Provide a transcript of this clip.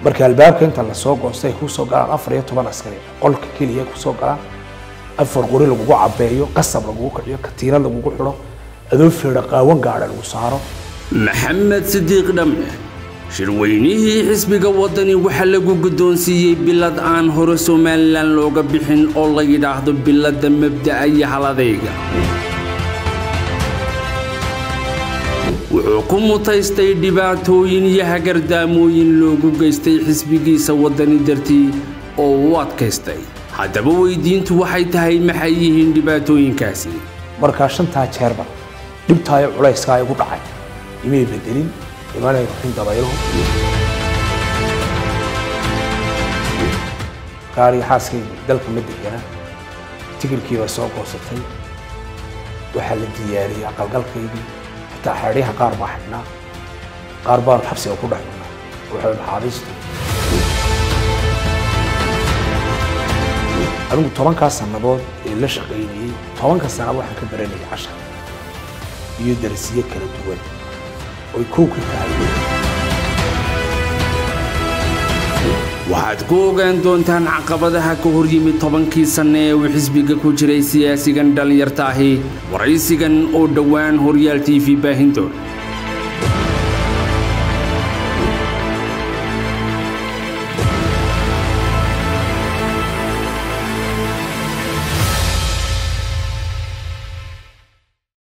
marka albaabka inta la soo goostay ku soo galaan 14 askari qolka kaliya ku soo galaan afar qori lagu cabeeyo qasab lagu kiciyo katiinad lagu xiro adoo fiiro qaawan gaadha lagu saaro maxamed sidiiq dhamme shirweynihii xisbiga wadani waxa lagu guddoonsiiyay bilad aan hore Soomaaliland looga bixin oo la yiraahdo bilada mabda'a iyo haladayga wuxuu ku mutaystay dhibaatooyin iyo hagardaamooyin loogu geystay xisbigiisa wadani dartii oo uu adkaystay haddaba weydiintu waxay tahay maxay yihiin dhibaatooyinkaasi marka shanta jeerba dhibtaayo culayska ay ku dhacay imay bedelin imaanay ruxin dabaylo qaari xaaskay dalka madagana tigirkii waa soo goosatay waxa la diyaariyay aqalgalkaydii xitaa xariixa qaar baa xidhnaa qaar baa xabsiga ku dhaxnaa waxa maxaabiistu anigu 10 sanadood ee la shaqeynayay 10 sano waxaan ka baranayay cashar iyo darasiyo kala duwan oo ku tahay waxaad ku ogaan doontaan caqabadaha ka hor yimid 10 sano ee uu xisbiga ku jiray siyaasigan dhalinyarta ahi waraysigan oo dhawaan Horyaal TV baahin doona